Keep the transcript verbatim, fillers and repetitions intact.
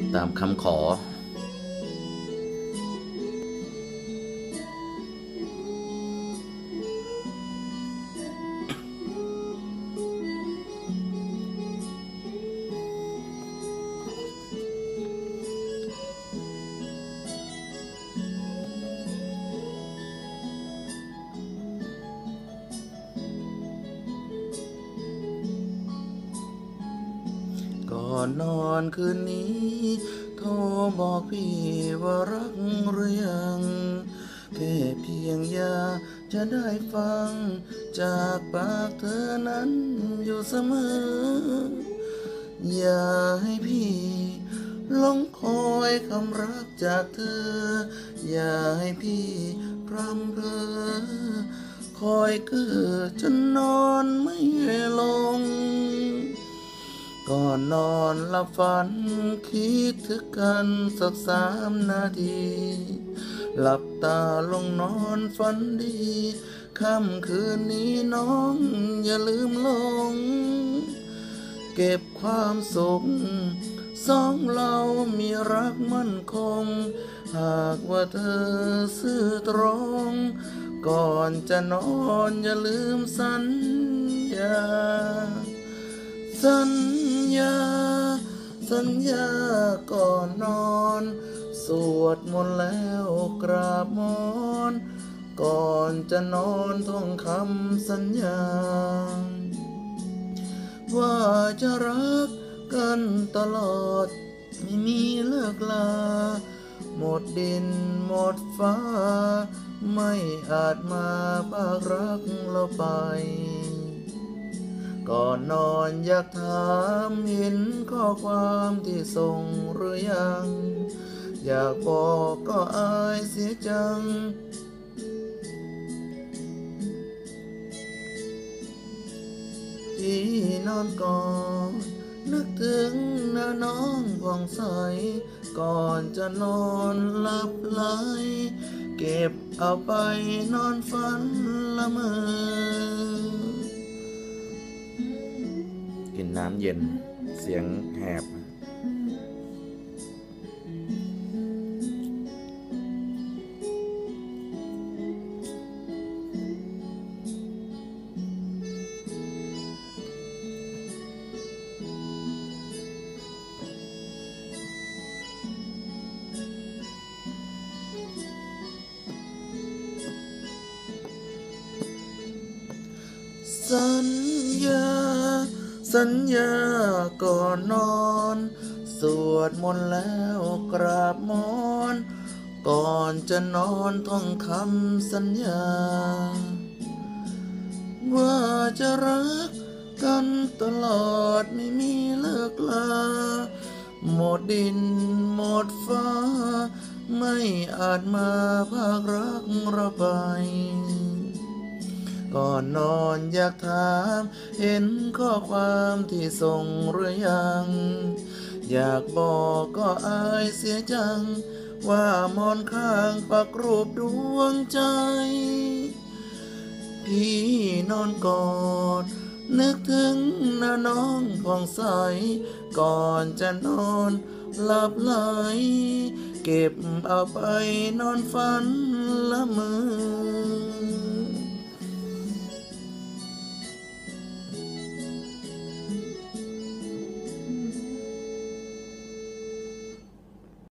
ตามคำขอก่อนนอนคืนนี้โทรบอกพี่ว่ารักหรือยังแค่เพียงอยากจะได้ฟังจากปากเธอนั้นอยู่เสมออย่าให้พี่หลงคอยคำรักจากเธออย่าให้พี่พร่ำเพ้อคอยเกิดจนนอนไม่ลงก่อนนอนหลับฝันคิดถึงกันสักสามนาทีหลับตาลงนอนฝันดีค่ำคืนนี้น้องอย่าลืมลงเก็บความสุขสองเรามีรักมั่นคงหากว่าเธอซื่อตรงก่อนจะนอนอย่าลืมสัญญาสัญญาสัญญาก่อนนอนสวดมนต์แล้วกราบมอนก่อนจะนอนท่องคำสัญญาว่าจะรักกันตลอดไม่มีเลิกลาหมดดินหมดฟ้าไม่อาจมาพากรักเราไปก่อนนอนอยากถามเห็นข้อความที่ส่งหรือยังอยากบอกก็อายเสียจังที่นอนก่อนนึกถึงหน้าน้องผ่องใสก่อนจะนอนหลับไหลเก็บเอาไปนอนฝันละเมอกินน้ำเย็นเสียงแหบสัญญาสัญญาก่อนนอนสวดมนต์แล้วกราบมอนก่อนจะนอนท่องคำสัญญาว่าจะรักกันตลอดไม่มีเลิกลาหมดดินหมดฟ้าไม่อาจมาพากรักเราไปก่อนนอนอยากถามเห็นข้อความที่ส่งหรือยังอยากบอกก็อายเสียจังว่ามอนข้างปักรูปดวงใจพี่นอนกอดนึกถึงหน้าน้องผ่องใสก่อนจะนอนหลับไหลเก็บเอาไปนอนฝันละเมอ